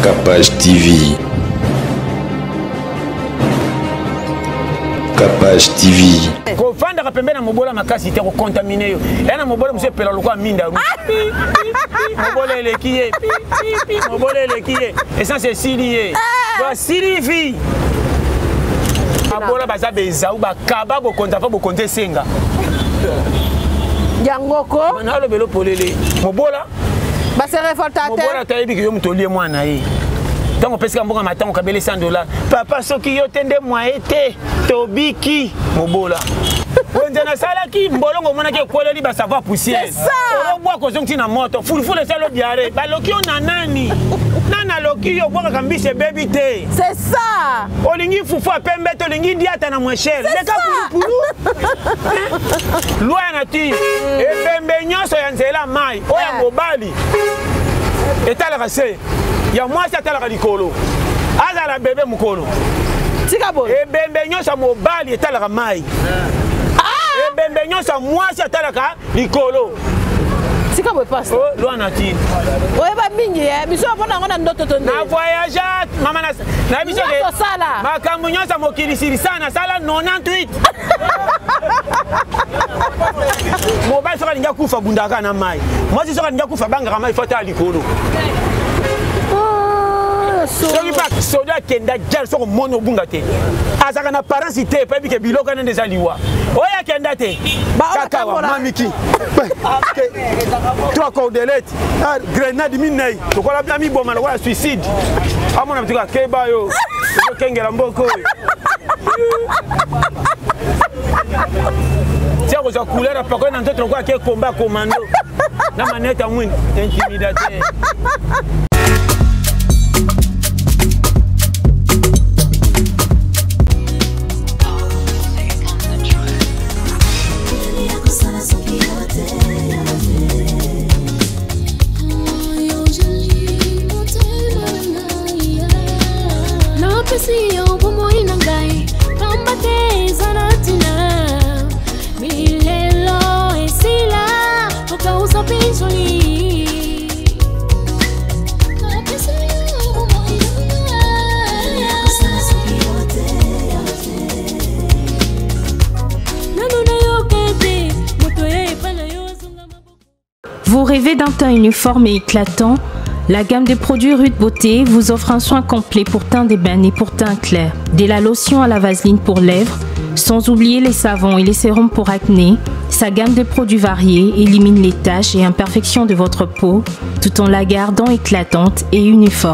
Capage TV. Capage TV. Kofanda kapembe na mobola makasi te ko contaminer yo. Na mobola monsieur pela lokwa minda ru. Mobola elekiye. Mobola elekiye. Et ça c'est silié. Ba silifi. Mobola baza beza ou ba kaba bo konta fa bo konte senga. Yangoko. Na lo belo polele. Mobola ba se révoltateur. Mobola tayebi ki yo mutoli mwana ye. Donc on peut se camboka matin on kabele $100. Papa soki yo tende moi été tobiki mobola. Wendana sala ki mbolongo mona ke koleli ba savoir poussière. C'est ça. On boit ko zonti na moto. Fulfule salo diaré. Ba loki yo na nani? Nana loki yo boka kambise baby te. C'est ça. Olingi fufu pembe to lingi diata na moins cher. Leka pulu. Loi nature. E pembe nyoso ya nzela mai. Oya mobali. Etala kase. Ya moi ça tala likolo. Aza la bébé mukolo. Tika bon. E bembe nyoso mobali etala mai. E bembe nyoso moi ça tala ka likolo. Tika bon passe. Oh, loi nature. Oye ba mingi biso pona ngona ndoto tonde. Na voyage mama na biso ke. Sala. Makambo nyoso mokilisiri sana sala 98. Mobali soka linga kufa bundaka na mai. Moi si soka linga kufa banga mai fata likolo. Soki pa soda kenda jal soko mono bunga te. Azaka na parents te pa bike biloko na ndeza liwa. Oya kenda te. Kaka wa mamiki. Toi cordelette. Grenade minei. Tokola bia mi boma na suicide. Amona mtuka keba yo. Ko kengela mboko. Tiens aux couleurs à pas dans d'autres quoi qui combat commando. La manette en moins intimidateur. Vous rêvez d'un teint uniforme et éclatant? La gamme des produits Rude Beauté vous offre un soin complet pour teint d'ébène et pour teint clair. De la lotion à la vaseline pour lèvres, sans oublier les savons et les sérums pour acné. Sa gamme de produits variés élimine les taches et imperfections de votre peau tout en la gardant éclatante et uniforme.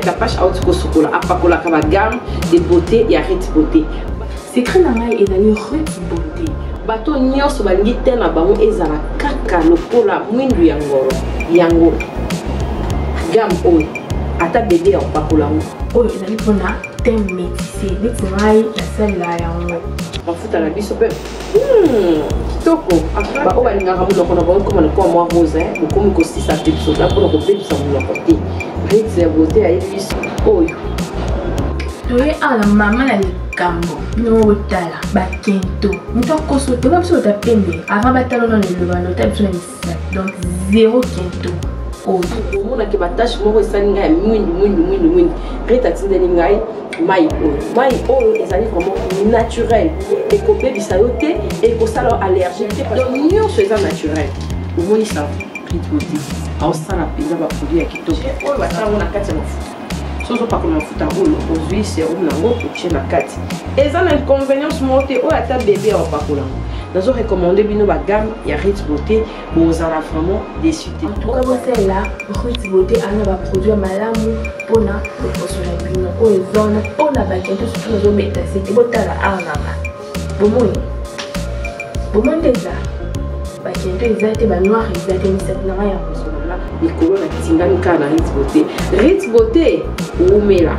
Secret nangai ezali Rude Beauté. Bato nyonso balingi te na bango ezala kaka lokola mwindu ya ngoro yango gamme oyo ata bébé opakola oyo ezali mpona te métissé neti ngai nasalela yango mafuta na biso mpe kitoko baoyo balingaka monoko na bango koma lokola mwa rose bokomi kosisa te biso da mpona kobebisa monoko te Rude Beauté ayebi biso oyo toye ala mama na likambo no tala bakento muto koso te biso ta pembe avant batalo na le bano ta biso na misa donc zéro kento oyo mona ke batache moko esalinga ya mwindu reta tindeli ngai mai oyo ezali vraiment naturel ekobebisa yo te ekosala allergie te donc nyonso eza naturel omonisa Rude Beauté aosala mpenza baproduit ya kitoko oyo basalango na kati ya mafuta soso pas comme mafuta oyo ozwi serum nango otie na kati eza na inconvénience moko te oyo ata bébé aopakola nazo recommande bino bagamme ya Rude Beauté bozala vraiment déçu te toka bosala Rude Beauté ana baproduit malamu mpona kokosola bino oyo ezona mpona bakento surtout nazobeta sete botala arnama bomoi eza bakento eza te banoir eza te misati nanga ya kosola likolo na tingani kaka na Rude Beauté. Rude Beauté oumela.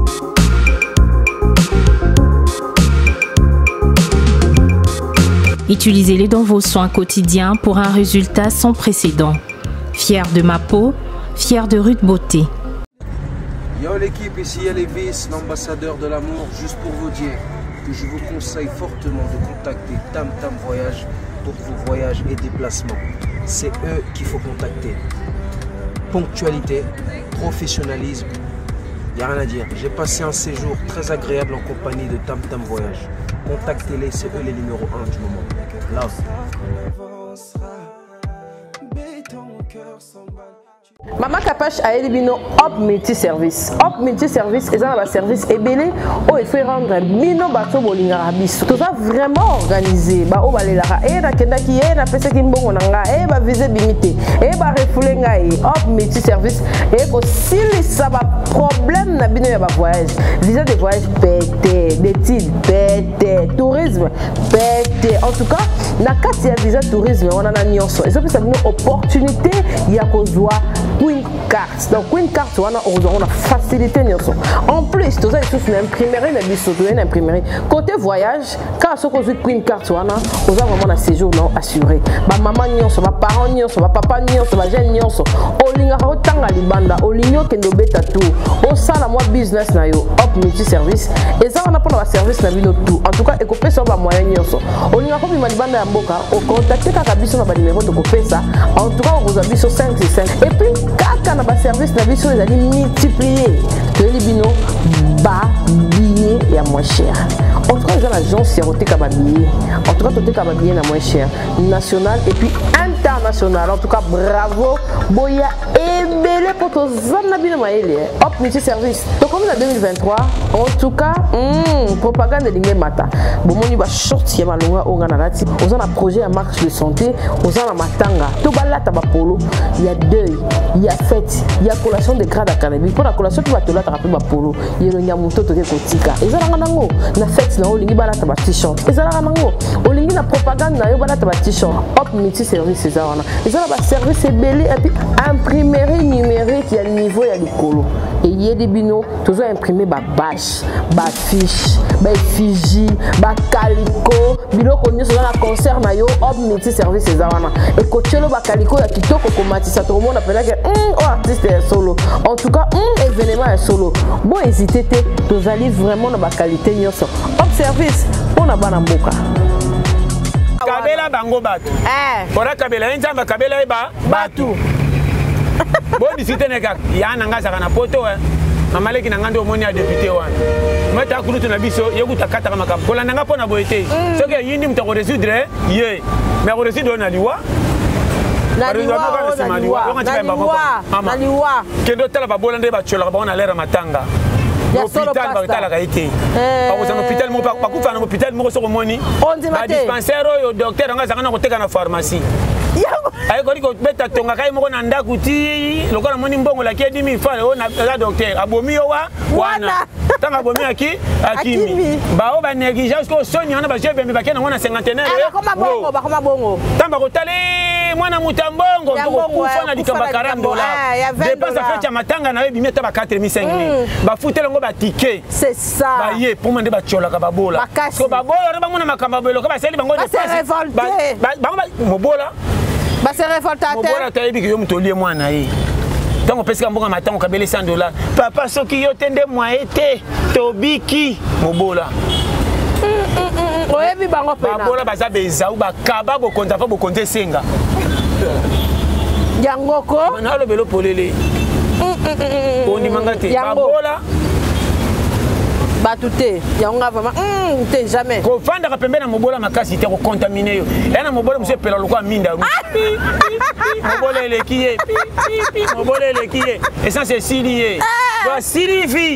Utilisez-les dans vos soins quotidiens pour un résultat sans précédent. Fier de ma peau, fier de Rude Beauté. Yo l'équipe, ici Elvis, l'ambassadeur de l'amour, juste pour vous dire que je vous conseille fortement de contacter Tam Tam Voyage pour vos voyages et déplacements. C'est eux qu'il faut contacter. Ponctualité, professionnalisme Il n'y a rien à dire. J'ai passé un séjour très agréable en compagnie de Tam Tam Voyage. Contactez-les, c'est eux les numéros 1 du moment. Love. Maman Capache a éliminé Hop Multiservice. Hop Multiservice, ils ont un service ébélé où il faut rendre Bino Bato Bolingara Biso. Tout ça vraiment organisé. Bah, on va aller là. Et la kenda qui est, la personne qui est bon, et va viser limité. Et va refouler Hop Multiservice. Et aussi, ça va problème na bino ya ba voyage. Visa de voyage pété, d'études pété, tourisme pété. En tout cas, na carte ya visa tourisme, on a un nyonso. Ils ont une opportunité, il y a qu'on voit Queen Card. Donc Queen Card, on a facilité nyonso. En plus, tout ça est une imprimerie, na biso, une imprimerie. Côté voyage, quand on a Queen Card, on a vraiment un séjour non assuré. Ma maman nyonso, ma parent nyonso, ma papa nyonso, ma jeune nyonso. Olinga hotanga libanda, olinyo kendo beta tout. Au ça la moi business na yo, Hop Multiservice. Et ça on a pour le service na bino tout. En tout cas, et copé sur ba moyen nyonso. Olinga ko bima libanda ya mboka, au contacter kaka biso na ba numéro de copé ça. En tout cas, on vous a biso 565. Et puis kaka na ba service na biso les allez multiplier. Que les bino ba billet et à moins cher. En tout cas, les agents siroté kaba billet. En tout cas, toté kaba billet na moins cher. National et puis international. En tout cas, bravo. Boya ébélé pour tous les bino maëlé. Hop Multiservice. Donc comme en 2023, en tout cas, propagande de l'ingé mata. Bon moni ba short ya malonga onga na lati. Aux un projet à marque de santé, aux un matanga. Tout balata ba polo. Il y a deuil, il y a fête, il y a collation de grade à cannabis. Pour la collation tu vas te la taper ba polo. Il y a nyamuto to ke kotika. Eza na nango na fête na olingi balata ba t-shirt. Eza na nango olingi na propagande na yo balata ba t-shirt. Hop Multiservice eza wana. Eza na ba service ébélé et puis imprimerie numérique, il y a le niveau, il y a le colo. Et il y a des binos, toujours imprimé ba bâche, ba fiche, ba effigie, ba calico. Bino konyo sur la concert na yo, Hop Multiservice eza wana. Et coachelo ba calico ya kitoko komatisa tout le monde appelle que oh artiste est solo. En tout cas, événement est solo. Bon hésitez vous allez vraiment dans ba qualité nyonso. Hop Service, on a bana mboka. Kabela bango batu. Ora kabela nzamba kabela eba batu. Bon discuter neka ya nanga za kana poto mama leki nanga ndo moni a député wana. Mata kulutu na biso yekuta kata makambo. Kola nanga pona boyete. Soki yindi mta ko résoudre ye. Mais ko résoudre na liwa. Na liwa. Kendo tala ba bolande ba chola ba ona lera matanga. L'hôpital va la qualité. Parce que l'hôpital mo pas kufa na hôpital mo so moni. Ba dispensaire yo docteur nga za kana ko teka na pharmacie. Ayo ko beta tonga kai moko na ndaku ti lokola moni mbongo la ki 10000 francs o na docteur abomi yo wana tanga abomi akimi ba o ba négligence ko soni wana ba jebe me ba kena ngona cinquantenaire ba koma bongo tamba ko tale mwana mutambongo ko kufa na dikamba $40 dépense à fête ya matanga na yebi meta ba 4000 5000 ba futela ngo ba ticket c'est ça ba ye pour mande ba chola ka babola ko babola ba mona makamba belo ko ba seli bango dépense ba mobola bah c'est révoltateur. Mobola tayebi ki yo mutolié mwana ye. Donc on pesika mbonga matango kabele $100. Papa soki yo tende moyete tobiki mobola. Oyebi bango pena. Babola baza beza ou bakaba bo konta fa bo konte senga. Yangoko. Na lo belo polele. Oni mangate babola. Batute, yanga vraiment t'es jamais. Ko fanda ka pembena mobola makasi te ko contaminer yo. Yana mobola monsieur pela lokwa minda. Mobola elekiye. Mobola elekiye. Et ça c'est silié. Doit silifi.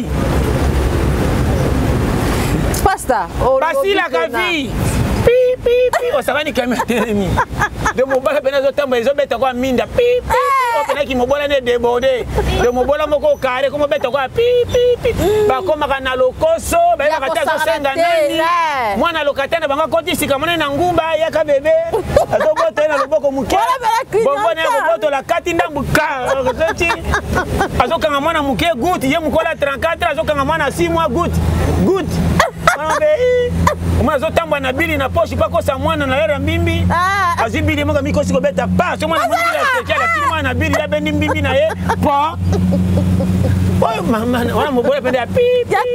Pasta. Basila ka vie. O savani kamera telemi. De mobola pena zo tamba ezo beta kwa minda. O pena ki mobola ne débordé. De mobola moko carré comme beta kwa ba koma kana lokoso ba ya kata zo senga nani. Mwana lokatana banga koti sika mwana na ngumba ya ka bébé. Azo bota na loboko muke. Bongo ne ko boto la kati ndambu ka. Azo kanga mwana muke good ye mukola 34 azo kanga mwana 6 mois good. Mwana zo tamba na bili na poshi pa kosa mwana na lera mbimbi. Azibili moga miko siko beta pa so mwana mwana special lakini mwana na bili ya bendi mbimbi na ye pa. Oh mama wana mobola pende ya pipi. Ya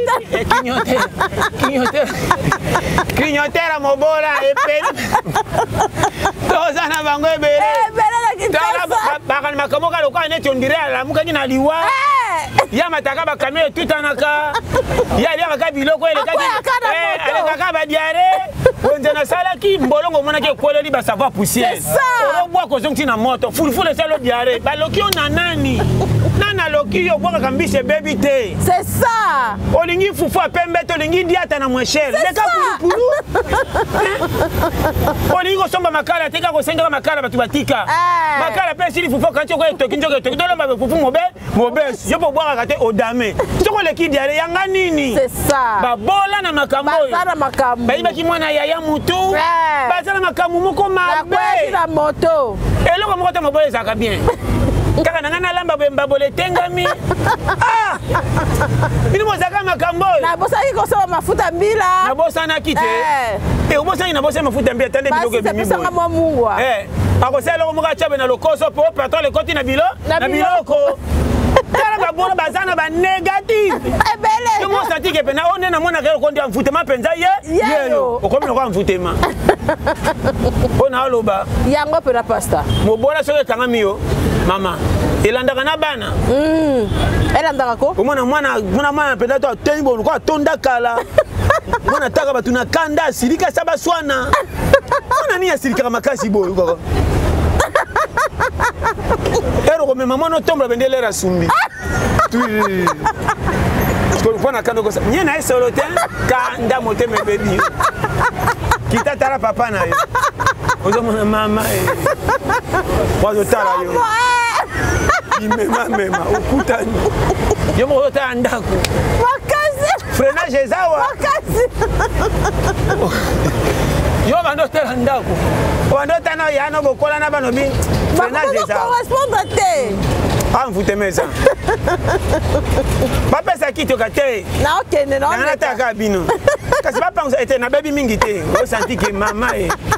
clignoter la mobola e pende. Toza na bango ebele. Ebele la kitasa. Bakani makamoka lokwa neti ondire ala muka ni na liwa. ya mataka ba kamé tout anaka ya lia ka biloko ele ka ba diare onza na sala ki mbolongo mona ke koleli ba savoir poussière oro bwa ko zonti na moto fulfule salo diare ba loki on nani nana loki yo bwa ka mbise baby te c'est ça olingi fufu pembe to lingi diata na mweshele leka pulu olingi ko somba makala teka ko senga makala batu batika makala pe sili fufu kanti ko toki njoke toki dolo ba fufu mobe yo bo bwa ka te odame soko leki diare yanga nini c'est ça ba bola na makambo bazana makambo ba iba ki mwana ya mutu bazana makambo moko mabe na moto eloko moko te moboye zaka bien kaka nanga na lamba bemba bole tengami bino mozaka makambo na bosaki ko so mafuta mbila na bosana kite obosani na bosana mafuta mbila tande biloko bimi sanga mwa akosala eloko moko achabe na lokoso po patron le koti na biloko tala babola bazana ba négatif ebele yo mo satike pena one na mona kero kondi amfutema penza yeyo okomi na kwa amfutema ona aloba yango pena pasta mobola soke kanga miyo mama elandaka na bana elandaka ko mwana pena to atenyi ko atonda kala mwana taka batu na kanda asirika saba swana mwana ni asirika makasi boyo kaka ero ko mama no tomba bendele ra sumbi ko fona kando ko nye na solo te kanda mote me baby kita tara papa na yo ozo mona mama wazo tara yo mema ukutani yo mo ta ndako wakazi freinage zawa wakazi yo bando tera ndako bando tana ya no bokola na bano bi freinage zawa correspondre te mvute meza bapesa kito kate na okende na na taka bino kasi bapanza ete na baby mingi te o santi ke mama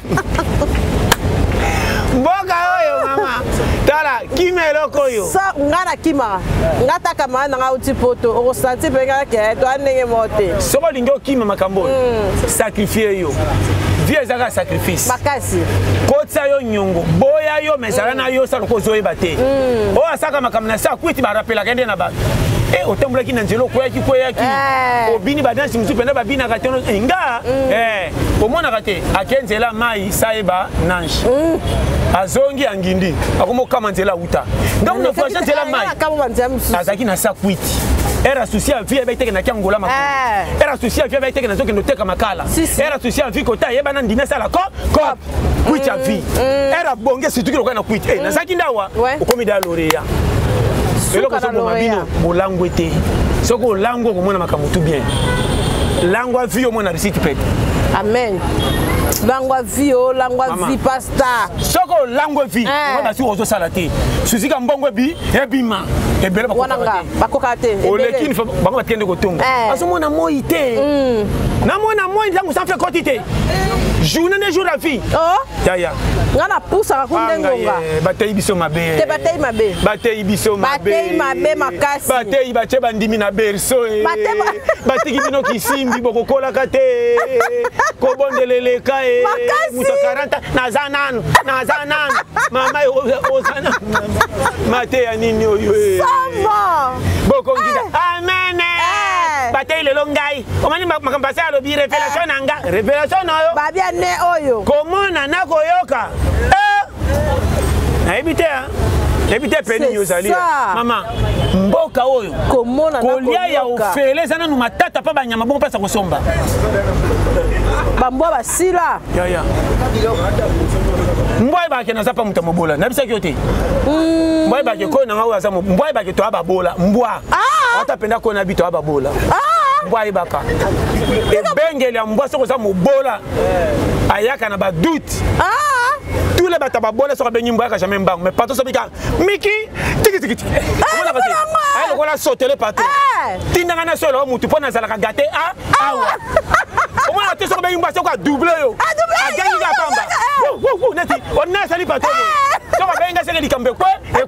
mboka oyo mama tala kimelo koyo sa ngana kima ngata kama na ngauti poto o santi peka ke to anenge mote soko lingo kima makambo sacrifier yo vie zaka sacrifice makasi kotsa yo nyongo boya yo mesala na yo sala ko zoyeba te o asaka makamna sa kwiti ba rapela kende na ba otambola ki na nzelo koyaki obini badansi musu penda babina katono nga omona kate akenzela mai saeba nanshi azongi angindi akomo kama nzela uta donc na fasha nzela mai azaki na sa kwiti era souci à vie avec teke na kiangola makolo era souci à vie avec teke na zoke noteka makala era souci à vie kota yeba na ndina sala ko kwiti à vie era bonge situki lokana na kwiti na zaki ndawa okomi da loreya eloko soko mabino bolangwe te soko olangwe komona makambo tout bien langwa vie omona risiti pete amen langwa vie pasta soko langwe vie on si ozo sala te susika mbongwe bi ebima ebele bakoka te oleki ni bango batende kotonga asomona moi te na mona moi ndango sans faire quantité journée de jour la vie ya ngana pousa ka kundengonga batei biso mabe te batei mabe batei mabe makasi batei bache bandimi na berso batiki bino kisimbi bokokola kate ko bondelele kae musa 40 nazanan mama ozana mate ya nini oyo sama boko ngida amen batei lelo ngai omani makambasa alobi révélation nanga révélation oyo babia ne oyo komona na koyoka ebite peni yozali mama mboka oyo komona na kolia ya ofele sana no matata pa banyama bongo pesa kosomba bambwa basila ya mbwa ibake na zapa muta mobola na bisaki yote mbwa ibake ko na ngawa za mbwa ibake to ababola mbwa ata penda ko na bito ababola mbwa ibaka ebengeli ya mbwa soko za mobola ayaka na ba doute tous les bata babola soko benyi mbwa ka jamais mbang mais pato sobika miki tiki ona bati ay ko la sauter pato tinanga na solo mutu pona zala ka gâter awa omona te soko benyi mbwa soko doubler yo agangi ka pamba neti ona sali pato soko benga seke likambe kwe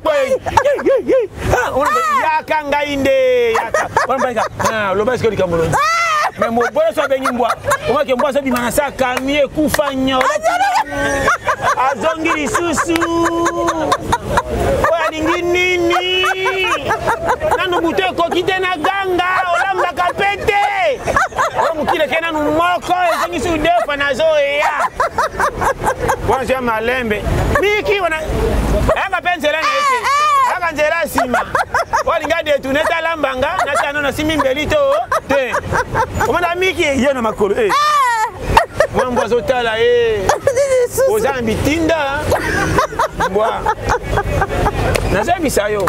ona yaka ngainde yaka ona benga lo basko likambo mais mo bola so benyi mbwa omake mbwa so bimana sa kamie kufa nyo azongi lisusu oyo alingi nini nanu buto ekoki te na ganga olambaka pete oyo mokili ke nanu moko ezongi su defa nazoeya wana zoya malembe miki wana ayaka mpe nzela na ete ayaka nzela nsima olinga detune talambanga natano nasimi mbeli to te omona miki ye na makolo mwana mbwa azotala oza na bitinda mbwa nazebisa yo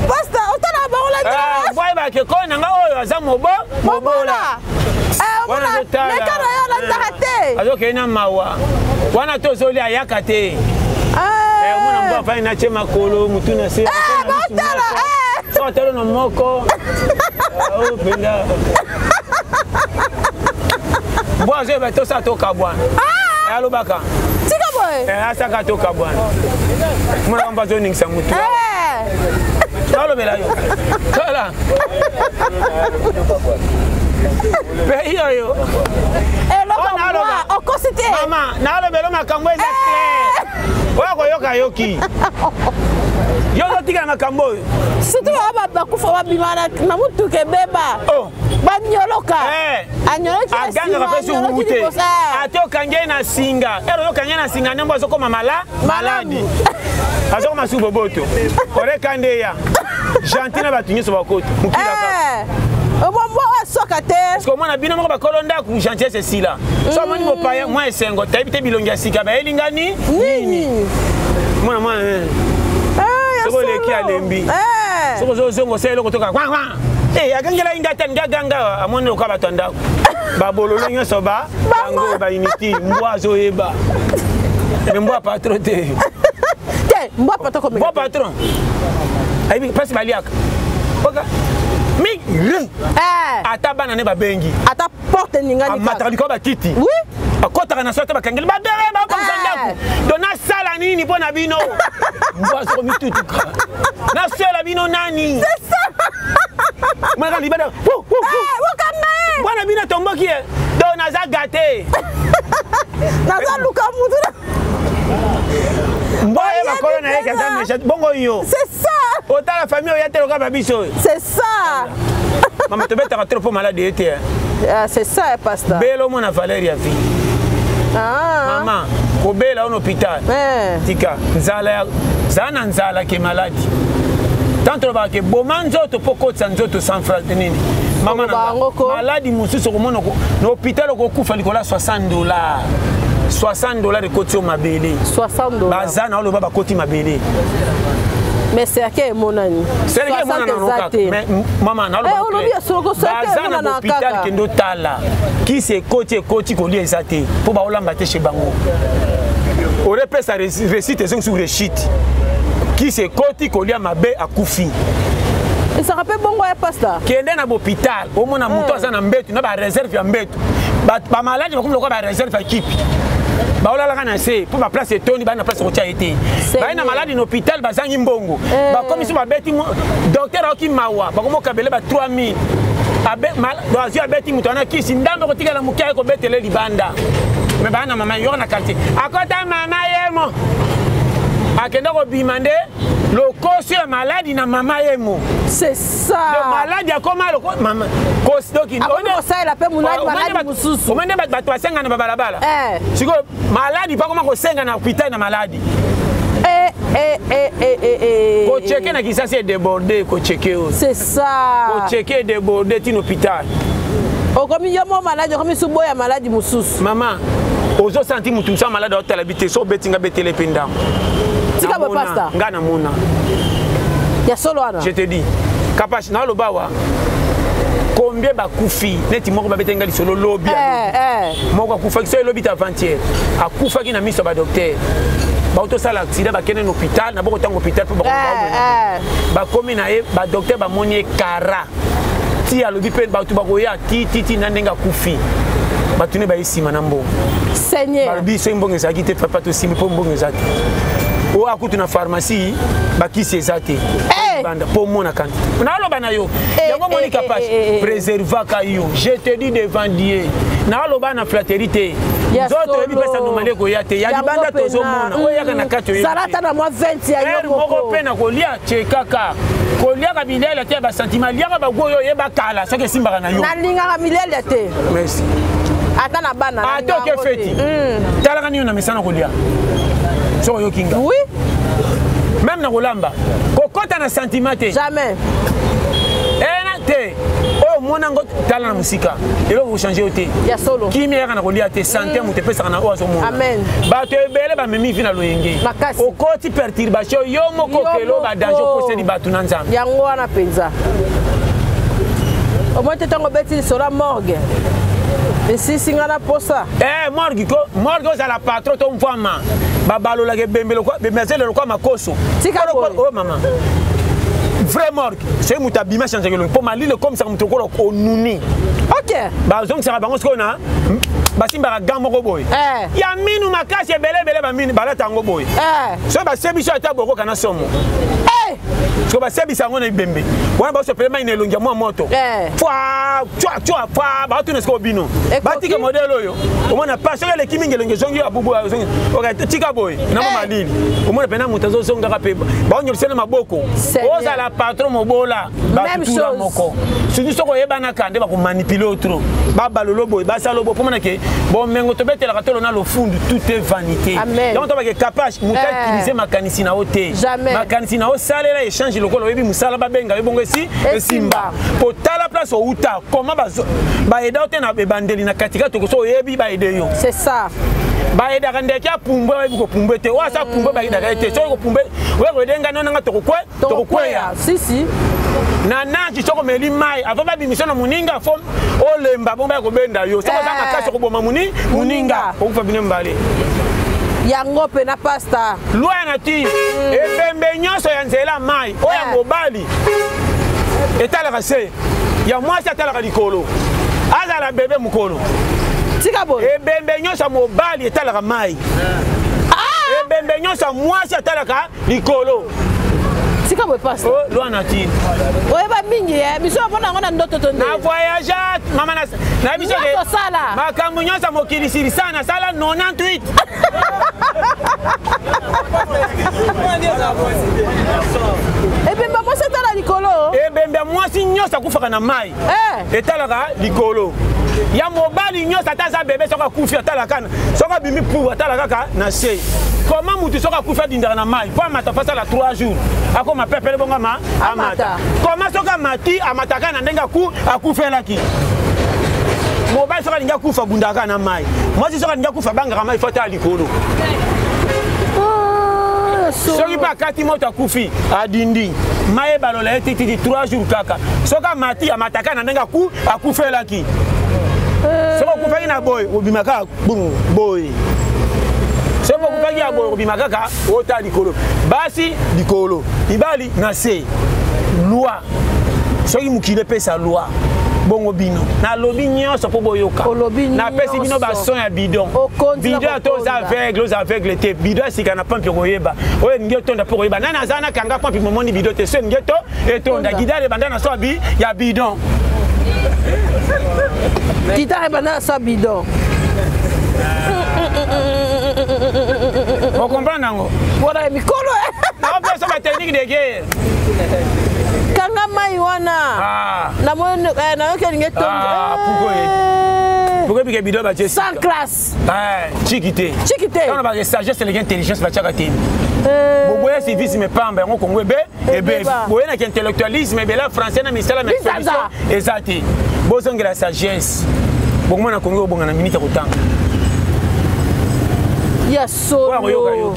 mbwa yebake ko nanga oyo aza mobola wana azotala azokei na mawa wana tozoli ayaka te omona mbwa afani natie makolo mutu na se otalo na moko penda mbwa azoyeba tosa toka bwana alobaka asaka toka bwana mona mbwa azoningisa mutu alobela yo tala pe iyo mama nalobela makambo eza clair oyo koyoka yoki yo ozotikala makambo oyo surtout oyo bakufa babima na mutuka ebeba banyoloka agangaka mpe sukuku te ate okangi ye na singa ero okangi ye na singa ndembo azokoma maladi azokoma su boboto oreka nde ya gentil na bato nyonso bakota mokilaka omombo osoka te parceke omwana bino moko bakolo ndako gentillesse esila so omoni mopaya mwa esengo tayebi te bilongi ya sika bayelingani nini mwana mwana soko oleki alembi soko ozozongo osala eloko toka kwakwa agangela inga te ngaganga amoni loka bato ya ndako babololo nyonso bango bainiti mbwa azoyeba me mbwa patron te mbwa patron ayebi mpasi baliaka oka ata bana ne babengi ata porte ningani amataka likolo bakiti akotaka na so te bakangeli babere bakomisa ndako do nasala nini mpo na bino mbwa azoko mitutuka nasala bino nani mwana libada bwana bino tomboki ye do naza gate naza luka mutu mbwa ye bakolo na ye kaza mesha bongo yo otala famille oya teloka babiso c'est ça mama tobetaka trop mpo malade ye te c'est ça pasteur bela omona valeur ya vie mama kobela on hôpital tika nzala zala na nzala ke maladi tanto lobaka ke boma nzoto mpo kotisa nzoto sans franc nini mama maladi mosusu okomona na hôpital okokufa likolo ya $60 ekoti yo mabele baza na oloba bakoti mabele mais c'est à quel moment c'est à quel moment mais maman na baza na hôpital kendo tala qui se koti ko lia ezate po ba olamba te chez bango orepesa récite ezong sur récite qui se koti ko lia mabe akufi et ça rappelle bongo ya pasteur kende na hôpital au mona muto aza na mbetu na ba réserve ya mbetu ba malade bakomi lokwa ba réserve ya équipe baolalaka na se mpo baplace etoni bana place kotia ete baye na maladi na hôpital bazangi mbongo bakomi so babeti docteur aoki mawa bakomokabele ba 3000 azwi abeti moto wana kisi ndambe kotikala moke aye kobetele libanda me baya na mama yoko na quartier akota mama yemo akende kobima nde lokosi ya maladi na mama yemo c'est ça maladi akoma loko mama kosi doki osaela mpe maladi mosusu omende bato basenga na babalabala sikoyo maladi mpa koma kosenga na hôpital na maladi kocheke na kisasi edeborde kocheke oyo c'est ça kocheke edeborde tina hôpital okomi yo mo maladi okomi suboya maladi mosusu mama ozosanti mutu mosu ya maladi aotala bite so obetinga betele mpe ndambo tika bopasta nga namona ya solo wana je te dis kapashi naoloba awa combien bakufi neti moko babetenga lisolo lobi moko akufaki so elobi ta avant-hier akufaki na miso ya badocteur bautosala accident bakende na hôpital na bokotanga hôpital mpo bakomi na ye badocteur bamoni ye kara ti alobi mpe bato bakoya tititi na ndenge akufi bato ne baye nsima na mbongo balobi soki mbongo ezalaki te papa tosimbi mpo mbongo eza te oyo akutu na pharmacie bakisi eza te mpo mona kanti naoloba na yo yango monika pasi préservaka yo je te dis devant Dieu naoloba na flatterie te nzoto yebi pesa normale koya te ya libanda tozomona oyo yaka na kati oyo salata na mwa 20 ya yo moko pe na kolia che kaka kolia ka bilele te ba sentiment liaka ba goyo yeba kala soki esimbaka na yo nalingaka milele te merci ata na bana atoke feti talaka niyo na mesana kolia soko yo kinga oui même na kolamba kokota na sentiment te jamais te oyo mona ngo tala na musika eloko changer ote ya solo kimi yaka na kolia te santé mutu epesaka na oyo azomona amen bato ebele bamemi vi na loyenge okoti perturbation yo moko kelo badanger okoseli bato na nzambe yango wana mpenza omoi te ntango obeti lisola morgue esisinga na posa morgue ozala patron to mvwama babalolaka ebembele lokwa makoso mama vrai morgue c'est muta bima changer le pour malile comme ça muto ko onuni OK ba zong ça bango skona basimba ga moko boy ya minu makasi ebele ba minu balata ngo boy so ba sebiso ata boko kana somo so ba sebisa ngo na ibembe wana ba so pele mai nelongia mo moto fwa chwa fwa ba tu nesko bino ba tika modelo yo omona pa so le kiminge longe zongi abubu zongi OK tika boy na mo malili omona pena mutazo zonga ka pe ba onyo sele maboko oza la patron mobola même chose moko sudi soko yebana kande ba ko manipuler trop ba balolo boy ba salobo pomona ke bon mengo to betela ka tolo na lo fundu tout est vanité donc to ba ke capable muta utiliser makanisi na ote makanisi na o salela échange lokolo yebi musala ba benga ebongo esi esimba po tala place o uta comment ba eda ote na bandeli na katika to ko so yebi ba ede yo c'est ça ba eda kande kia pumbe ba ko pumbe te wa sa pumbe ba eda te so ko pumbe we ko denga nona nga to ko ya si na naji soko meli mai avant ba bimission na muninga fo o lemba bomba ko benda yo soko za makasi ko boma muninga ko fa bine mbale yango pe na pasta loi na ti ebembe nyonso ya nzela mai oya mobali etala kase ya mwasi atala ka likolo azala bebe mukolo tika boy ebembe nyonso mobali etala ka mai ebembe nyonso mwasi atala ka likolo tika boy pasta loi na ti oyeba mingi biso pona ngona ndoto to na voyage mama na biso ke sala makambo nyonso mokili siri sana sala 98 ebembe mwasi etala likolo ebembe mwasi nyonso akufaka na mai etalaka likolo ya mobali nyonso ata aza bebe soki akufi atalaka soki abimi pour atalaka kaka na se koma mutu soki akufi adindaka na mai mpo amata fasala 3 jours akoma pepele bongo amata koma soki amati amataka na ndenge akufelaki mobali soki alingi akufa abundaka na mai mwasi soki alingi akufa abangaka mai fo atala likolo soki mpe akati moto akufi adindi mai ebalola ye tititi 3 jours kaka soki amati amataka na ndenge akufelaki soki okufaki na boye obimaka boye soki okufaki ya boye obima kaka ota likolo basi likolo mibali na se loi soki mokili epesa loi bongo bino nalobi nyonso mpo boyoka napesi bino bason ya bidon bidon to oza aveugle te bidon esika na pampi koyeba oyo elingi otonda mpo koyeba nani aza na kanga pampi momoni bidon te so elingi etonda gidare ebanda na so ya bidon gitare ebanda na so ya bidon okomprendre yango wana mikolo naopeso batechnique de guerre kanga mai wana nayoki elingi pourquoi bike bidon batie sans classe chiki te wana bake sagesse eleki intelligence batiaka te boboya civisme pamba yango kongo ebe boyenaki intellectualisme ebela français na misala na expédition eza te bozongela sagesse bokomona kongo obonga na minute ya kotanga ya solo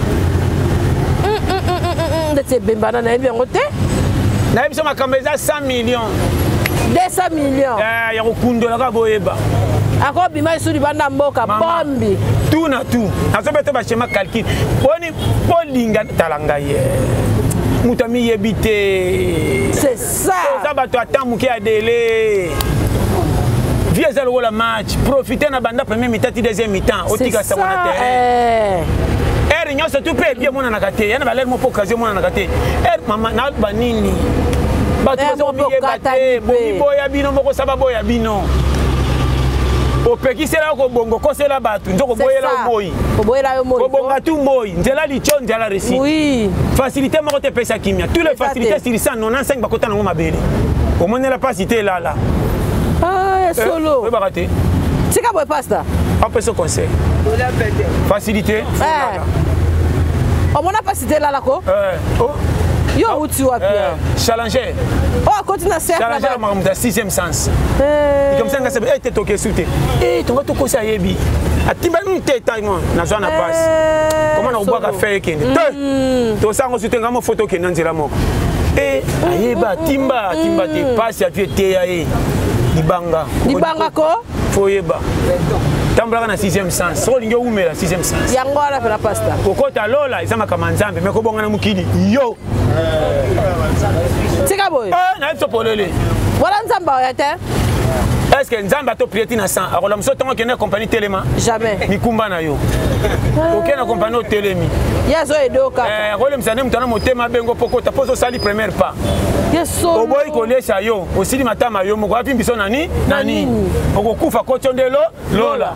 ndeti ebembana nayebi yango te nayebi so makambo eza 100 millions 200 millions ya kokundolaka boyeba akobima esudi banda mboka bombi tout na tout nazobete bachema calcul poni polinga tala ngai ye moto amiyebi te c'est ça oza bato ata moke ya dele vie eza lokola match profite na banda premier mi-temps ti deuxième mi-temps otika sango na terrain ere nyonso tu mpe ebie emonanaka te yana balere mo mpo occasion emonanaka te ere mama naloba nini bato bazomiyeba te bomiboya bino mokosaba boya bino opekisela ko bongo kosela batu nzoko boyela moyi oboyela yo moyi obonga tu moyi nzela licho nzela récit oui facilité moko te pesa kimia tous les facilités sur 195 bakota nango mabele omonela pas cité là ah solo oui baraté tika boy pasta après ce conseil facilité omona pas cité là ko yo uti wapi challenger continue à faire challenger la maman de 6e sens et comme ça nga sebe était toqué souté tonga to kosa yebi atimba nteta ngo na zona passe comment na obaka faire kende to sango souté ngamo photo kende nzela moko ayeba timba te passe ya te ya libanga ko foyeba tambulaka na 6e sens soko lingi oumela 6e sens yango ala pela pasta kokota lola eza makama nzambe me kobongana mokili yo tika boy na yebi topolele wala nzambe oya te est-ce que nzambe atoprieti na 100 akola moso ntongo okende compagnie telema jamais mikumba na yo okende na compagnie otelemi yezo edoka akolemisa nde moto ana motema bengo pokota mpo ozosali première pas oboyi kolesa yo osili matama yo moko api biso nani okokufa kotyo nde lola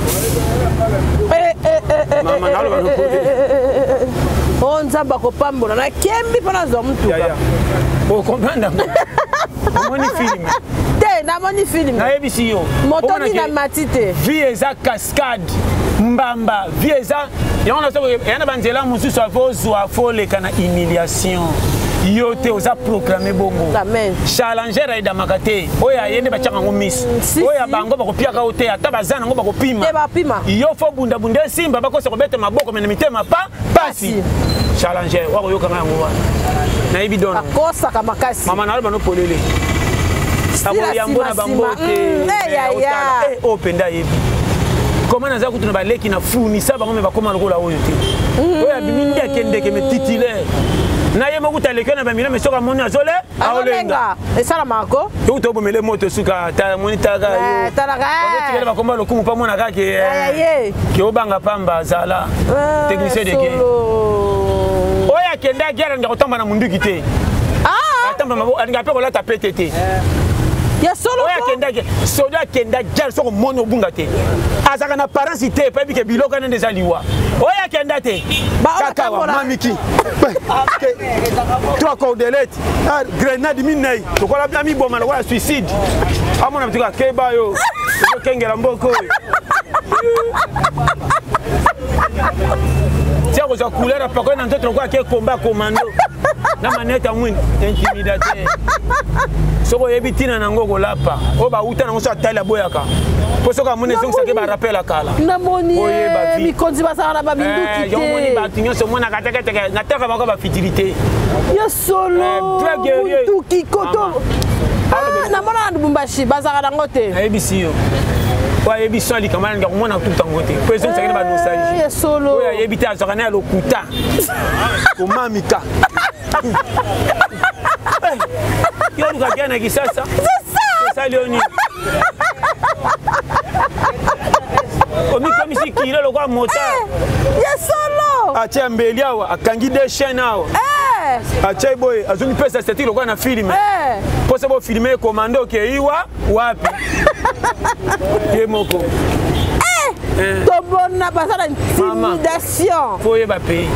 o nzambe akopambola nakembi mpo nazwa motuka okomprendre omoni filme te namoni filme nayebisi yo motomi na mati te vie eza cascade mbamba vie eza yango na banzela mosusu akozwa foleka na humiliation yo te oza proclame bongo challenger ayedamaka te oyo ayende batiaka yango miso oyo bango bakopiaka yo te ata baza nango bakopima yo fo bundabunda esimba bakosa kobeta maboko mena mitema pasi challenger wakoyokanga yango wana nayebi dona akosaka makasi mama naloba nopolele aboyambo na bango te oyo penda ayebi koma naza kutu na baleki na funisa bango me bakoma lokola oyo te oyo abimi nde akendeke me titulaire naye mokuta lekio na bamilo me soka moni azole aolenga esalamaka ko yo tobomele moto suka moni talaka yotikele bakomba lokumu mpa mona kaka ke obanga pamba azala technicien de guerre oyo akende agiara alinga kotamba na munduki te alinga mpe kolata pete te sodo akenda jale soko moni obunga te azaka na parence te epebi ke biloko nende eza liwa oyo akenda te kaka mamiki 3 cordelete grenade minei tokola bia miboma lokola suicide amona mituka keba yo ezokengela mboko oyo tia kozwa couleur apakoi na nzoto lokola ke komba commando na manete amwini intimidateur soko oyebi ntina nango kolapa oyo bauta nango so atali aboyaka mpo soki amoni ezongisaki barapele akala namoni mikonzi bazala na baminduki te omoni bato nyonso omonaka teketeke nataka bango bafitilité yo solo mutuki koto namona na lubumbashi bazalaka nango te nayebisi yo oyo ayebi so alikama nalinga komona tutango te mpo ezongisaki na banostalgie oyo ayebi te azwaka na ya lokuta komamika yo lukakia na kisasa osali oni omikomisi kilo lokola mota yesolo atia mbeli awa akangi de chaine awa atia boye azongi pesa statique lokola na filme mposa bofilme komando okeiwa wapi ye moko tobona baza na intimidation fo oyeba pays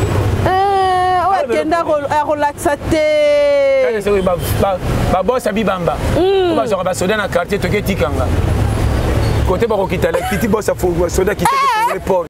akenda akolakisa te babosa bibamba po bazwaka basoda na quartier toke etikanga kote bakokita lekiti bosa soda kiteke port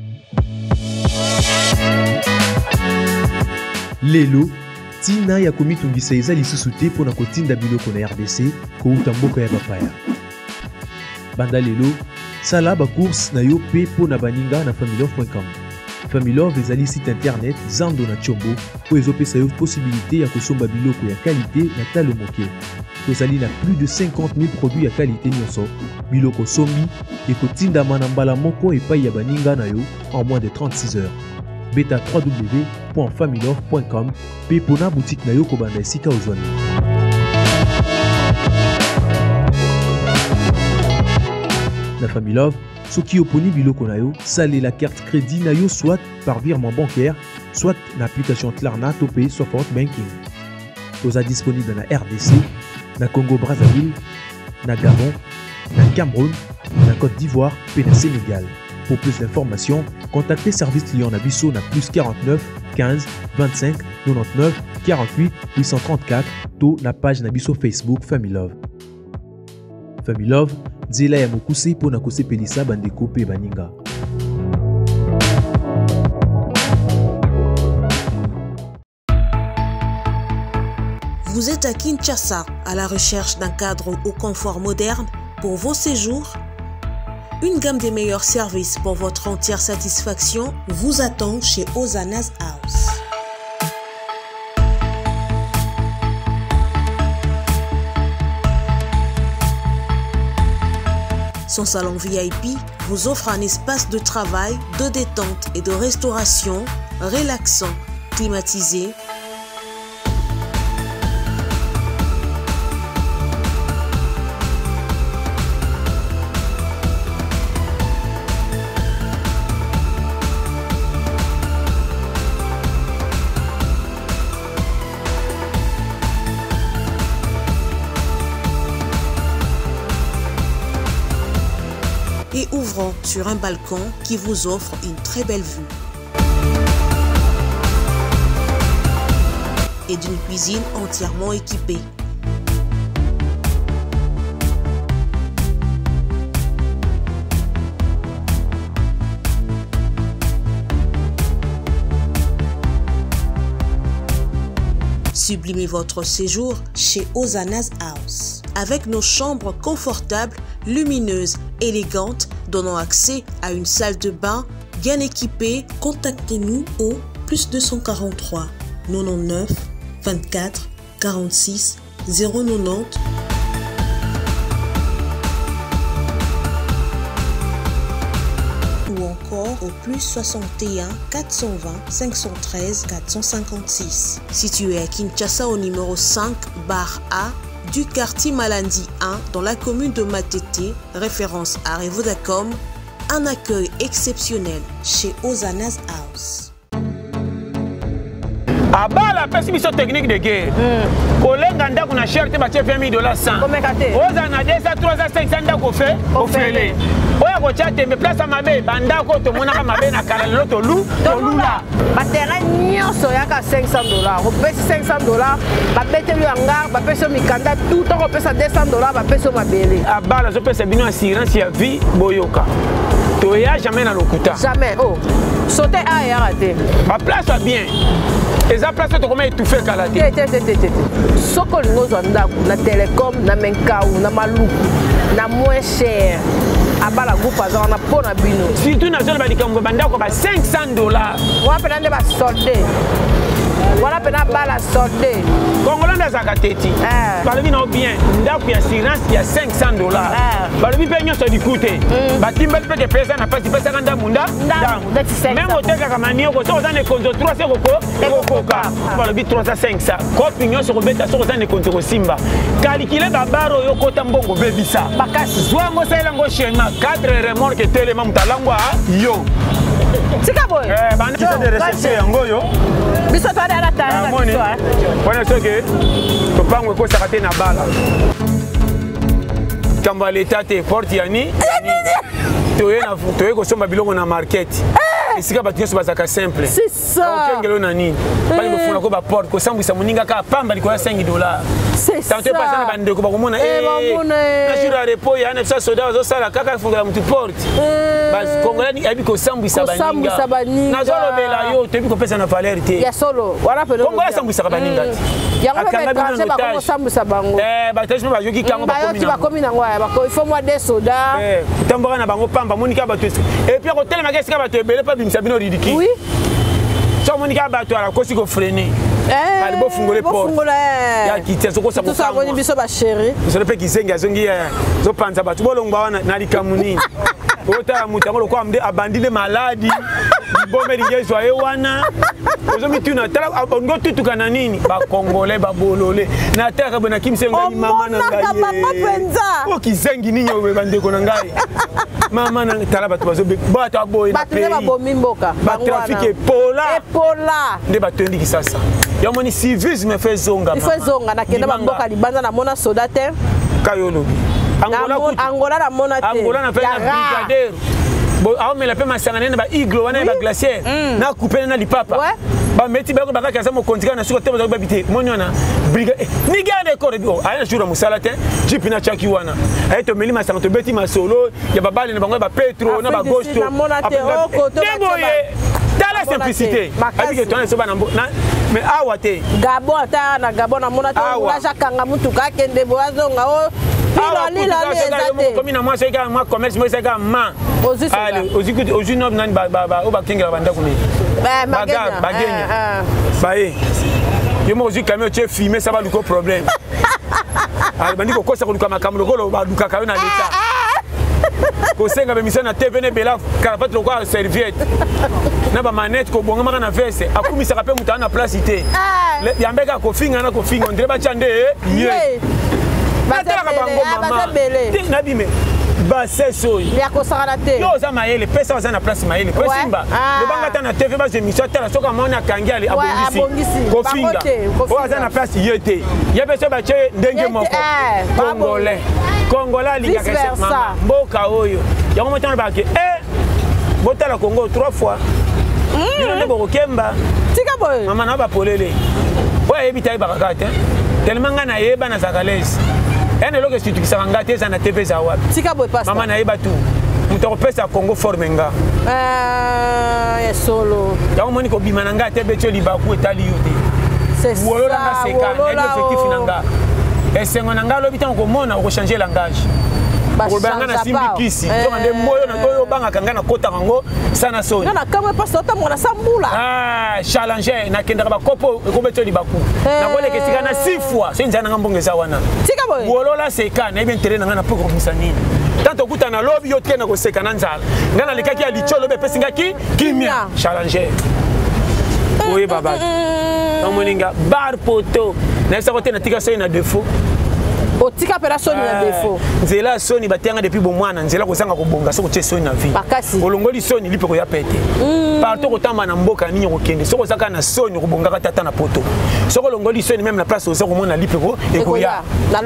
lelo ntina ya komitungisa eza lisusu te mpo na kotinda biloko na RDC kouta mboka ya bapaya banda lelo sala bacourse na yo mpe mpo na baninga na familor.com. Familor ezali site internet zando na tshombo oyo ezopesa yo possibilité ya kosomba biloko ya qualité na talo moke. Tozali na plus de 50 000 produits ya qualité nyonso biloko sombi ekotindama na mbala moko epai ya baninga na yo en moins de 36 heures. Beta www.familor.com pe pona boutique na yo kobanda esika ozwani. La famille Love, soki oponi biloko na yo, sale la carte crédit na yo soit par virement bancaire, soit na application Klarna to pay support banking. Toza disponible na RDC, na Congo Brazzaville, na Gabon, na Cameroun, na Côte d'Ivoire et na Sénégal. Pour plus d'informations, contactez Service Client Nabiso na plus 49 15 25 99 48 834 to na page Nabiso Facebook Family Love. Family Love, Zela ya mokuse po na kosepelisa bandeko pe baninga. Vous êtes à Kinshasa, à la recherche d'un cadre au confort moderne pour vos séjours? Une gamme des meilleurs services pour votre entière satisfaction vous attend chez Hosanna's House. Son salon VIP vous offre un espace de travail, de détente et de restauration relaxant, climatisé, et ouvrant sur un balcon qui vous offre une très belle vue. Et d'une cuisine entièrement équipée. Sublimez votre séjour chez Hosanna's House. Avec nos chambres confortables, lumineuses, élégantes, donnant accès à une salle de bain bien équipée, contactez-nous au plus 243 99 24 46 090 ou encore au plus 61 420 513 456. Situé à Kinshasa au numéro 5 bar A du quartier Malandi 1 dans la commune de Matete, référence à Revodacom, un accueil exceptionnel chez Hosanna's House. Aba la mission technique de guerre. Kolenga ndako na cherté ba chef $20 100. Oza na 200 300 500 ndako fait ofele. Oya ko chate me place mabe bandako to monaka mabe na kala loto lu to lula. Ba terrain nyonso yaka $500. Ko pesi $500 ba betelu hangar ba peso mikanda tout to ko pesa $200 ba peso mabele. Aba la zo pesa bino assurance ya vie boyoka. To ya jamais na lokuta. Jamais. Oh. Sauter a ya raté. Ba place va bien. Les places sont comment étouffé Kaladi. Soko nous on na télécom, na menkaou, na malou, na moins cher. Aba la groupe azana na pona bino. Surtout na zone badikambo bandako ba $500. Wa pena nde ba solde. Voilà pena bala solde. Congolais na zakateti. Balobi na bien. Ndako ya assurance ya $500. Balobi pe nyoso dikute. Batimbel pe ke pesa na pasi pesa kanda munda. Même au teka kama nioko so za ne konzo 3 koko. Balobi 300 500. Kopi nyoso ko beta so za ne konzo simba. Kalikile babaro yo kota mbongo bebisa. Bakasi zwango sela ngo shema 4 remorque telema mutalangwa yo. Tika boy. Bana kita de recherche yango yo. Biso to ala tara na biso. Wana soke to pangwe ko sakate na bala. Kamba leta te porte yani. Toye ko somba bilongo na market. Esika batu nyonso bazaka simple. C'est ça. Okengelo na nini? Bali bofuna ko ba porte ko sambwisa moninga ka pamba liko ya $5. C'est ça. Tanto pasa na bandeko bakomona na jour à repos ya na soda zo sala kaka fungola mutu porte. Bas congolais abi ko sambwisa baninga. Na zolo bela yo tebi ko pesa na valeur te. Ya solo. Wala pelo. Congolais sambwisa baninga. Yango ba tranché ba ko sambwisa bango. Ba tranché ba yoki kango ba komi na ngwa ba ko il faut moi des soda. Tambora na bango pamba monika ba twese. Et puis ko telema kesika ba tebele pa bimisa bino ridiki. Oui. So monika ba to ala kosi ko freiner. Bali bo fungole porte. Ya kitia soko sa ko. Tout ça boni biso ba chéri. So le pe kisenga zongi zo panza ba tubolongwa wana na likamuni. Ota mutango ko amde abandine maladi. Bombe lingezo aye wana. Ozo mituna tala ngo tutuka na nini? Ba congolais ba bolole. Na teka bona kimsenga ni mama na ngai. O kisengi ninyo we bandeko na ngai. Mama na tala batu bazo bata boy na pays. Ba bomi mboka. Ba trafic epola. Epola. Nde batondi kisasa. Yamoni civisme fait zonga. Il faut zonga na kenda mboka libanda na mona soda te. Kayolo. Angola na monate. Angola na fait un brigadier. Bon, alors mais la paix m'a sangné na ba iglo wana ba glacier. Na couper na lipapa. Ba meti ba ko ba ka mo kontika na suko te ba bité. Moniona brigadier. Ni garde corps bio. Aya jour mo salate. Jipi na chaki wana. Ay to meli ma santo beti ma solo. Ya ba bali na bango ba Petro na ba gauche to. Dans la simplicité. Avec toi so ba na mais awate. Gabon ata na Gabon na monate. Wa jakanga mutuka kende boazonga o. Comme moi c'est moi commerce moi c'est ma allez aux noms nan ba o ba kinga banda kuni bagenya bae yo mo ozi camion che filmer ça va luko problème allez bandi ko kosa ko luka makamlo ko lo ba luka ka na leta ko senga be mission na TV ne bela cravate lo ko serviette na ba manette ko bonga maka na veste akumisa ka pe mutana na place ité yambeka ko finga na ko finga on ba chande ye nabime base soyi yo oza mayele pesa oza na place mayele po simba lobanga ata na tv base émission tala soki amoni akangi ali abongisi kofinga oyo aza na place ye te ye mpe so batie ndenge moko congolais alingaka mama mboka oyo yango motana bake botala congo 3 fois bino nde bokokemba mama na bapolele oyo ayebi ta yebaka kaka te tellement nga nayeba nazalaka lese ene eloko esitukisaka nga te eza na tv eza wapi mama nayeba tu moto akopesa congo forme nga solo yango moni kobima na nga te beti yo libaku etali yo te wolola nga seka nayebi objectif na nga esengo na nga alobi ntango komona okochange langage okolobanga na simbi kisi zonga nde moyo na oyo obangaka nga nakotaka yango sana soni challenger nakendaka bakopo ekobeti yo libaku nakoleka esika na 6 fois so nzala nanga mbongo eza wana wolola seka nayebi intere na nga na mpo kokomisa nini tanto okuta na lobi yo te na koseka na nzala nga nalekaki ya licho lobi epesi ngaki kimia challenger oyeba bato omoninga bar poto nayebisako te natika soki na défaut otika pela soni na défaut nzela soni batianga depuis bon mwana nzela kozanga kobonga soko tie soni na vie olongoli soni lipe koya pete partout kotamba na mboka nini kokende soko ozaka na soni kobongaka tata na poto soko olongoli soni même na place oza komona lipe ko ekoya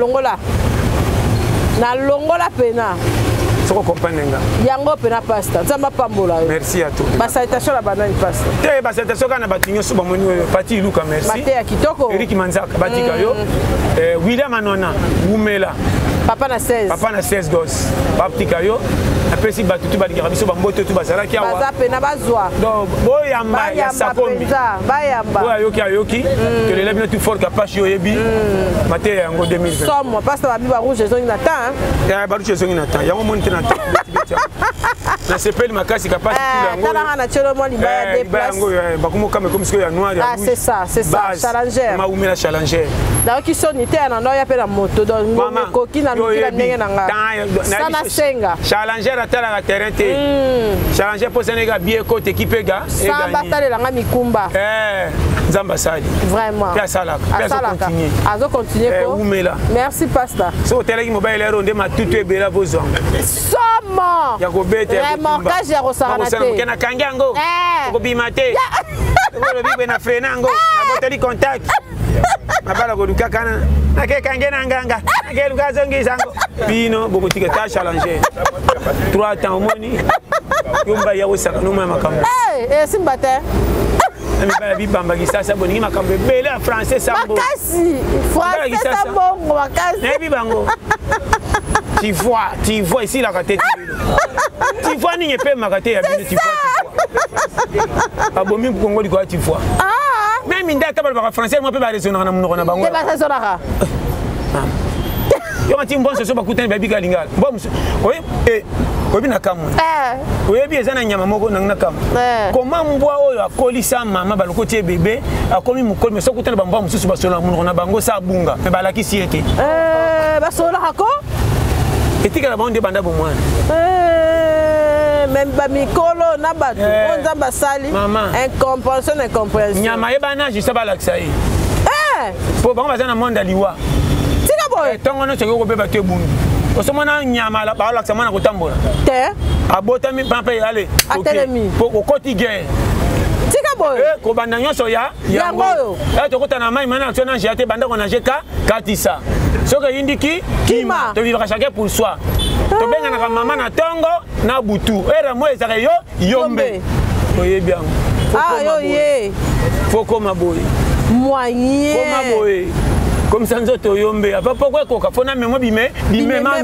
na longola pena soko comprendre nga yango pena pasta nzamba pambola merci à toi basalutation la banane pasta te basalutation kana batinyo suba moni pati luka merci bate ya kitoko Eric Manzaka batika yo William Anona Wumela papa na 16 gosses batika yo apesi batutu balikaka biso bamboto tu bazalaki awa baza pena bazwa donc boyamba ya sakombi bayamba oyo ayoki que les bino tu fort capable yo yebi maté yango 2020 somme pasta babi ba rouge ezongi na temps ya ba rouge ezongi na temps yango moni te na temps na sepeli makasi capable tout yango tala na chelo mo libaya déplace yango bakumo kame comme ce que ya noir ya c'est ça challenger ma umela challenger na ki soni te na noya pe na moto donc koki na mikila ndenge na nga sana senga challenger atalaka terrain te challenger po senega bien côté équipe ga samba talelanga mikumba nzamba sali vraiment pe asalaka azo continuer ko umela merci pasta so teleki mobile lero nde matutu ebela bozonga somo ya kobete vraiment ka je rosana te kena kangango kobima te ko bibe na frenango aboteli contact mabala koluka kana nakekange na nganga nakeluka zongisango bino bokotika ta challenger 3 temps omoni yomba ya wosaka noma makambo simba te amibala bibambaki sasa boningi makambo ebele ya français sambo makasi français sambo makasi nayebi bango tu vois ici la kate tu vois ningi epemaka te ya bino tu vois abomi kongoli kwa tu vois même inda tabal ba français mo pe ba raisonner na munoko na bango ba raisonner yo mati mbonso so bakutani ba bika lingala mbonso oye obi na kamu oye bi ezana nyama moko na kamu comment mbwa oyo akolisa mama balokoti bébé akomi mukoli mais so kutani ba mbwa mususu ba sona munoko na bango sa bunga pe balaki siete ba sona hako etika la bande banda bo mwana même ba mikolo na batu onza basali incompréhension nyama yebana juste balakisa ye po bango bazana monde aliwa tika boy tongo no seko ko beba te bundu osomona nyama la balakisa mwana kotambola te abota mi pampe ale atelemi po kokoti guerre tika boy ko banda nyonso ya yango tokota na mai mana tona jete banda ko na jeka katisa soka indiki kima to vivre chacun pour soi to benga na mama na tongo na butu era mo ezaka yo yombe oye bien yo ye foko maboy moyen koma boy comme ça nzoto yombe apa pourquoi koka fona memo bime mema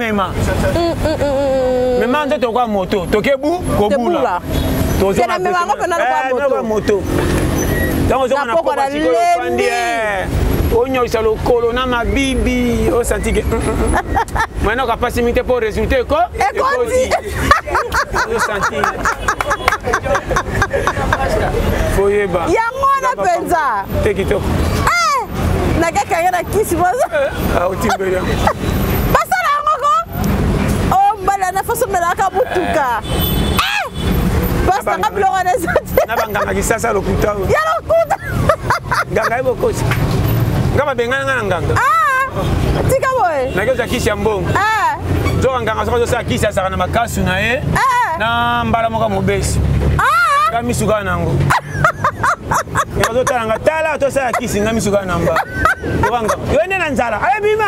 mema nzoto kwa moto tokebu kobula tozo na mema kwa moto donc on a pas de fandi onyo isalo kolo na mabibi o senti que maintenant ka passimité pour résulter ko ekoti o senti foyeba yango na penza tekito nakaka yana kisi bozo utimbelia basala ngoko o mbala na faso melaka butuka basta ngablo na zati na banganga kisasa lokuta ya lokuta nganga ibo kosi ngaba bengana nganga tika boy nakoza kisi ya mbongo zo nganga zo sa kisi ya na makasu na ye na mbala moka mobesi kami suka nango yazo talanga tala to sa kisi ngami suka namba wanga yone na nzara aye bima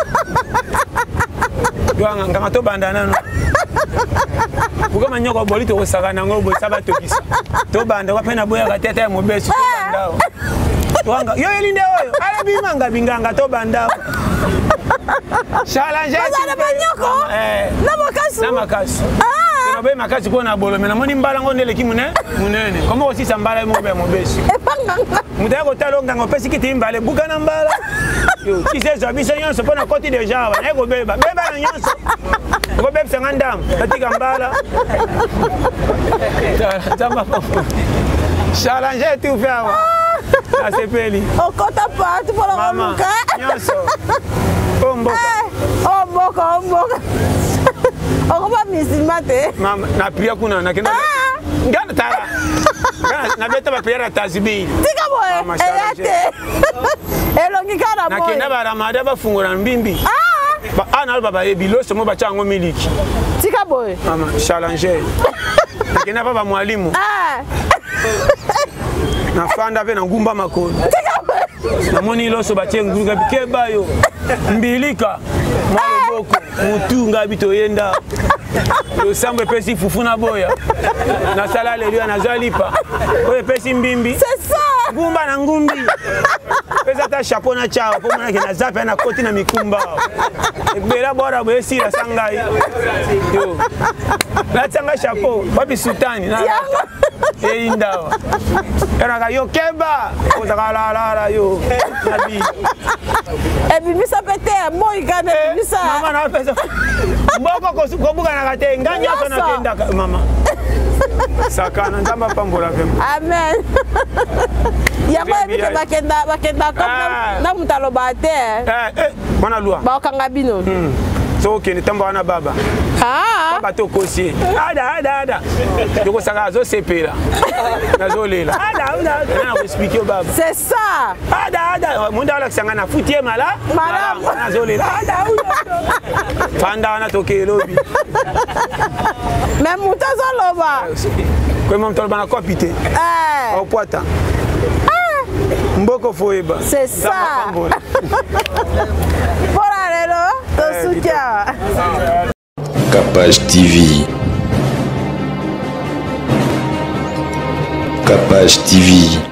yanga nganga to bandana no buka manyoko boli to saka nango bo sabato kisa to banda kwa pena boya katete ya mobesi to bandao wanga yo elinde oyo aye bima ngabinganga to bandao challenge na manyoko na makasu na be makasi ko na bolo mena moni mbala ngo ndele ki munene komo aussi sambala mo be mo besu muta ko talo nganga pesi kiti mbale buka na mbala yo kise zo biso nyonso pona koti deja ba na ko beba na nyonso ko beba sangandam tatika mbala tamba papo challenge tu faire asepeli okota pa tu pola muka nyonso omboka okoba misimate mama na priya kuna na kenda ngana tara na beta ba priya tazibi tika boy eyate elongi kana boy na kenda ba ramada ba fungura mbimbi ba ana baba ebilo somo ba chango miliki tika boy mama challenge na kenda ba mwalimu na fanda pe na ngumba makoni tika boy na moni loso ba chenguruga bikeba yo mbilika mwaloboko mutunga bito yenda yo sambe pesi fufuna boya na sala lelio na zalipa oye pesi mbimbi c'est ça ngumba na ngumbi pesa ta chapeau na chao po mwana kina zape na koti na mikumba ebela bora bo esira sangai yo la tanga chapeau babi sultani na eindawa era ka yo keba o zakala la yo nabi ebimisa pete moi kana ebimisa mama na pesa mboko ko buka na kate nganya sana kenda mama sakana ndamba pambola vema amen yabo ebike bakenda comme na mutalo bate mwana lua ba okanga bino so kende tamba wana baba baba to kosie ada yoko saka zo sepela nazo lela ada na ko expliquer baba c'est ça ada munda la sanga na futie mala nazo lela ada fanda na toke lobi même mutazo loba ko mom tolba na kopite au poata mboko foeba c'est ça voilà lelo to soutien Capage TV. Capage TV.